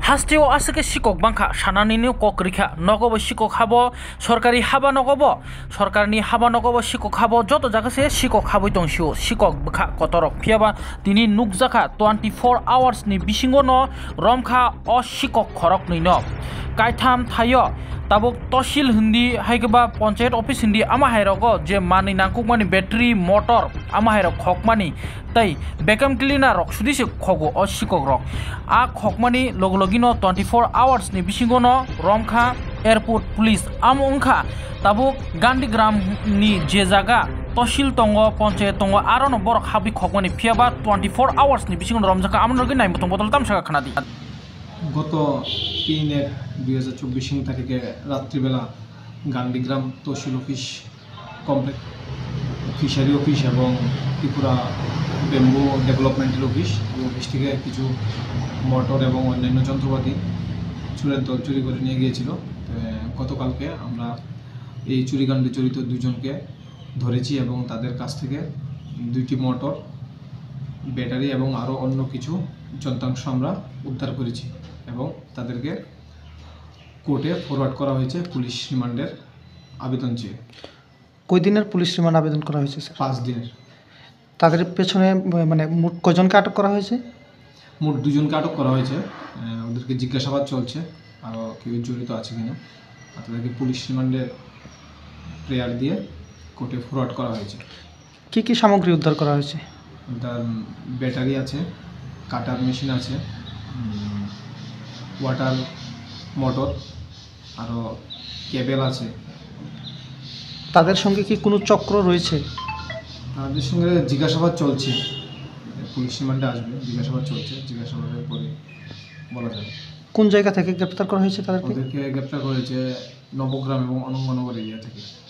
हास्टेव आसके शिक्षक बांखा सानानिनो कक रैखा नगब शिक्षक हाबो सरकारि हाबा नगब सरकारनि हाबा नगब शिक्षक हाबो जत जागासे शिक्षक हाबै दंसियो शिक्षक बखा कतरक फियाबा दिनै नुकजाखा 24 आवर्स नि बिसिङाव न रमखा अ शिक्षक खरक नैनो कायथाम थायो ताबुक तहसिल हिंदी हाइगबा पंचायत ऑफिस हिंदी आमा हायरगो जे मानि नांकुकमानि बैटरी मोटर आमा हायरग खकमानि तै वैक्यूम क्लीनर सुदिसे खगो अ शिक्षक रक आ खकमानि लगलगिनो 24 आवर्स नि बिसिङाव न रमखा एयरपोर्ट पुलिस आम उंखा ताबुक गांधीग्राम नि जे जागा तहसिल तंग पंचायत तंग आरो न बरक हाबि खकमानि फियाबा 24 आवर्स नि बिसिङाव रमजाका आमनरगि नायमतंग बदल तामसाका खानादि गत 3/1/2024 तारिखे रात्रिबेला Gandhigram tehsil office complex fishery office और Tripura bamboo developmental office office থেকে কিছু মোটর এবং অন্যান্য যন্ত্রপাতি চুরের দল চুরি করে নিয়ে গিয়েছিল। গতকালকে আমরা এই চুরিকাণ্ডে জড়িত দুজনকে ধরেছি এবং তাদের কাছ থেকে 2টি মোটর ব্যাটারি এবং আরও অন্য কিছু যন্ত্রাংশ আমরা উদ্ধার করেছি এবং তাদেরকে কোর্টে ফরওয়ার্ড করা হয়েছে পুলিশ রিমান্ডের আবেদন চেয়ে। কয় দিনের পুলিশ রিমান্ড আবেদন করা হয়েছে স্যার? 5 দিনের। তাদের পেছনে মানে মোট কয়জনকে আটক করা হয়েছে? মোট 2 জনকে আটক করা হয়েছে। ওদেরকে জিজ্ঞাসাবাদ চলছে আরও কেউ জড়িত আছে কিনা। তাদেরকে পুলিশ রিমান্ডের প্রেয়ার দিয়ে কোর্টে ফরওয়ার্ড করা হয়েছে। কি কি সামগ্রী উদ্ধার করা হয়েছে? ব্যাটারি আছে, কাটার মেশিন আছে, ওয়াটার মোটর আরও কেবল আছে। তাদের সঙ্গে কি কোনো চক্র রয়েছে? তাদের সঙ্গে জিজ্ঞাসাবাদ চলছে, পুলিশ রিমান্ডে আসবে, জিজ্ঞাসাবাদ চলছে, জিজ্ঞাসাবাদের পরে বলা যাবে। কোন জায়গা থেকে গ্রেপ্তার করা হয়েছে তাদেরকে? ওদেরকে গ্রেপ্তার করেছে নবগ্রাম এবং অনঙ্গনগর এরিয়া থেকে।